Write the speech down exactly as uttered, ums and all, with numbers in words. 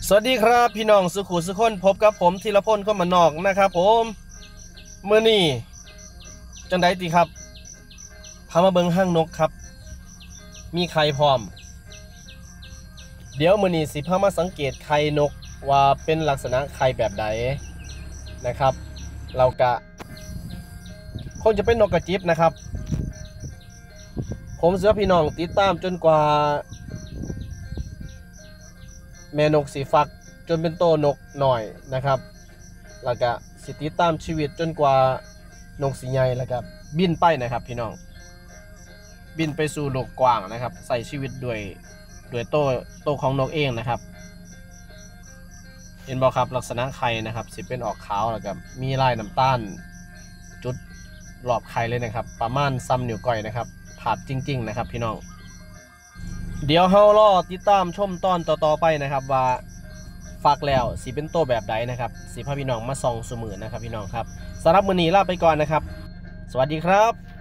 สวัสดีครับพี่น้องสุขุสุขคนพบกับผมธีรพล คนบ้านนอกนะครับผมเมื่อนี้จังไดติครับพามาเบิ่งห้างนกครับมีไข่พร้อมเดี๋ยวมื่อนี้สิพามาสังเกตไข่นกว่าเป็นลักษณะไข่แบบใดนะครับเรากะคงจะเป็นนกกระจิบนะครับผมเสือพี่น้องติดตามจนกว่าแม่นกสีฟักจนเป็นโตนกหน่อยนะครับแล้วก็สิติดตามชีวิตจนกว่านกสีใหญ่แล้วก็บินไปนะครับพี่น้องบินไปสู่โลกกว้างนะครับใส่ชีวิตด้วยด้วยโตโตของนกเองนะครับเห็นบอกครับลักษณะไข่นะครับสิเป็นออกขาวแล้วก็มีลายน้ำตาลจุดรอบไข่เลยนะครับประมาณซ้ำนิ้วก้อยนะครับผาดจริงๆนะครับพี่น้องเดี๋ยวเฮารอติดตามชมตอนต่อๆไปนะครับว่าฟักแล้วสีเป็นโตแบบใดนะครับสีพาพี่น้องมาส่องเสมอนะครับพี่น้องครับสำหรับมื้อนี้ลาไปก่อนนะครับสวัสดีครับ